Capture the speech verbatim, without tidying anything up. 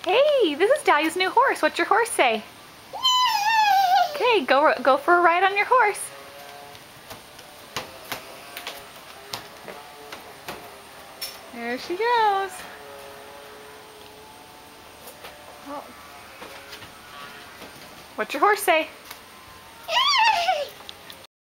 Hey, this is Dalia's new horse. What's your horse say? Okay, go, go for a ride on your horse. There she goes. Oh. What's your horse say?